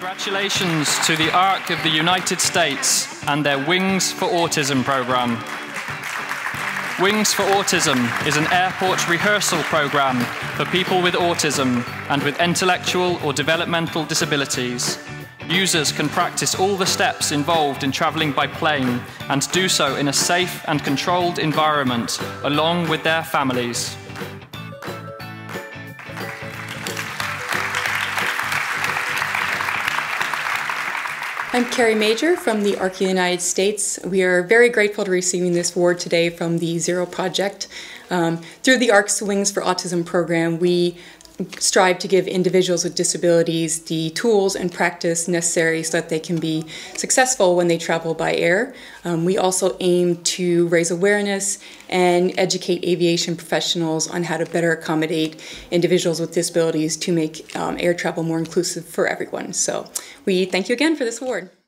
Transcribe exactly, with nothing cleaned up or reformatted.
Congratulations to the ARC of the United States and their Wings for Autism program. Wings for Autism is an airport rehearsal program for people with autism and with intellectual or developmental disabilities. Users can practice all the steps involved in traveling by plane and do so in a safe and controlled environment along with their families. I'm Carrie Major from the ARC of the United States. We are very grateful to receiving this award today from the Zero Project. Um, through the ARC's Wings for Autism program, we strive to give individuals with disabilities the tools and practice necessary so that they can be successful when they travel by air. Um, we also aim to raise awareness and educate aviation professionals on how to better accommodate individuals with disabilities to make um, air travel more inclusive for everyone. So we thank you again for this award.